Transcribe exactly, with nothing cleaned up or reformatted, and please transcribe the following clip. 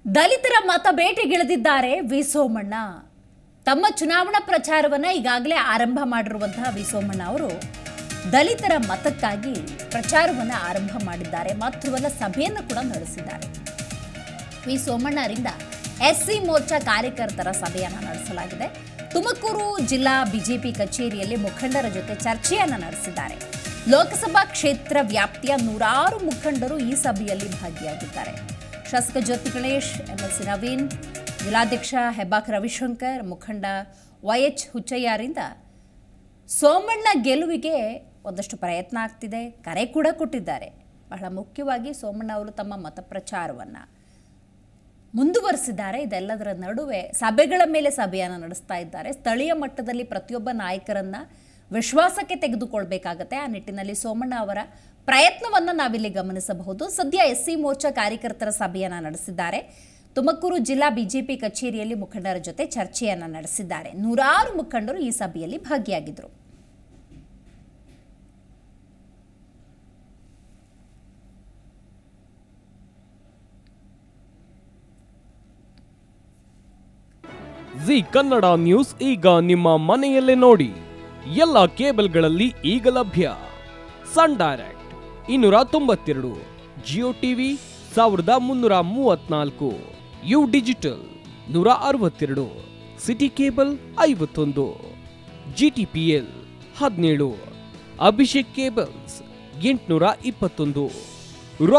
ದಲಿತರ ಮತ ಬೇಟೆಗಿಳಿದಿದ್ದಾರೆ ವಿ ಸೋಮಣ್ಣ. ತಮ್ಮ ಚುನಾವಣಾ ಪ್ರಚಾರವನ್ನು ಈಗಾಗಲೇ ಆರಂಭ ಮಾಡಿರುವಂತಹ ವಿ ಸೋಮಣ್ಣ ಅವರು ದಲಿತರ ಮತಕ್ಕಾಗಿ ಪ್ರಚಾರವನ್ನು ಆರಂಭ ಮಾಡಿದ್ದಾರೆ. ಮಾತ್ರವಲ್ಲ, ಸಭೆಯನ್ನು ಕೂಡ ನಡೆಸಿದ್ದಾರೆ. ವಿ ಸೋಮಣ್ಣರಿಂದ ಎಸ್ಸಿ ಮೋರ್ಚಾ ಕಾರ್ಯಕರ್ತರ ಸಭೆಯನ್ನು ನಡೆಸಲಾಗಿದೆ. ತುಮಕೂರು ಜಿಲ್ಲಾ ಬಿಜೆಪಿ ಕಚೇರಿಯಲ್ಲಿ ಮುಖಂಡರ ಜೊತೆ ಚರ್ಚೆಯನ್ನು ನಡೆಸಿದ್ದಾರೆ. ಲೋಕಸಭಾ ಕ್ಷೇತ್ರ ವ್ಯಾಪ್ತಿಯ ನೂರಾರು ಮುಖಂಡರು ಈ ಸಭೆಯಲ್ಲಿ ಭಾಗಿಯಾಗಿದ್ದಾರೆ. ಶಾಸಕ ಜ್ಯೋತಿ ಗಣೇಶ್, ಎಂಎಲ್ಸಿ ನವೀನ್, ಜಿಲ್ಲಾಧ್ಯಕ್ಷ ಹೆಬ್ಬಾಕ್ ರವಿಶಂಕರ್, ಮುಖಂಡ ವೈಎಚ್ ಹುಚ್ಚಯ್ಯರಿಂದ ಸೋಮಣ್ಣ ಗೆಲುವಿಗೆ ಒಂದಷ್ಟು ಪ್ರಯತ್ನ ಆಗ್ತಿದೆ, ಕರೆ ಕೂಡ ಕೊಟ್ಟಿದ್ದಾರೆ. ಬಹಳ ಮುಖ್ಯವಾಗಿ ಸೋಮಣ್ಣ ಅವರು ತಮ್ಮ ಮತ ಪ್ರಚಾರವನ್ನು ಮುಂದುವರೆಸಿದ್ದಾರೆ. ಇದೆಲ್ಲದರ ನಡುವೆ ಸಭೆಗಳ ಮೇಲೆ ಸಭೆಯನ್ನು ನಡೆಸ್ತಾ ಇದ್ದಾರೆ. ಸ್ಥಳೀಯ ಮಟ್ಟದಲ್ಲಿ ಪ್ರತಿಯೊಬ್ಬ ನಾಯಕರನ್ನ ವಿಶ್ವಾಸಕ್ಕೆ ತೆಗೆದುಕೊಳ್ಬೇಕಾಗತ್ತೆ. ಆ ನಿಟ್ಟಿನಲ್ಲಿ ಸೋಮಣ್ಣ ಅವರ ಪ್ರಯತ್ನವನ್ನು ನಾವಿಲ್ಲಿ ಗಮನಿಸಬಹುದು. ಸದ್ಯ ಎಸ್ಸಿ ಮೋರ್ಚಾ ಕಾರ್ಯಕರ್ತರ ಸಭೆಯನ್ನು ನಡೆಸಿದ್ದಾರೆ. ತುಮಕೂರು ಜಿಲ್ಲಾ ಬಿಜೆಪಿ ಕಚೇರಿಯಲ್ಲಿ ಮುಖಂಡರ ಜೊತೆ ಚರ್ಚೆಯನ್ನು ನಡೆಸಿದ್ದಾರೆ. ನೂರಾರು ಮುಖಂಡರು ಈ ಸಭೆಯಲ್ಲಿ ಭಾಗಿಯಾಗಿದ್ದರು. ಜಿ ಕನ್ನಡ ನ್ಯೂಸ್ ಈಗ ನಿಮ್ಮ ಮನೆಯಲ್ಲೇ ನೋಡಿ. ಎಲ್ಲ ಕೇಬಲ್ಗಳಲ್ಲಿ ಈಗ ಲಭ್ಯ. ಸನ್ ಡೈರೆಕ್ಟ್ ಇನ್ನೂರ ತೊಂಬತ್ತೆರಡು, ಜಿಯೋ ಟಿವಿ ಸಾವಿರದ ಮುನ್ನೂರ ಮೂವತ್ನಾಲ್ಕು, ಯು ಡಿಜಿಟಲ್ ನೂರ ಅರವತ್ತೆರಡು, ಸಿಟಿ ಕೇಬಲ್ ಐವತ್ತೊಂದು, ಜಿಟಿಪಿಎಲ್ ಹದಿನೇಳು, ಅಭಿಷೇಕ್ ಕೇಬಲ್ಸ್ ಎಂಟುನೂರ ಇಪ್ಪತ್ತೊಂದು.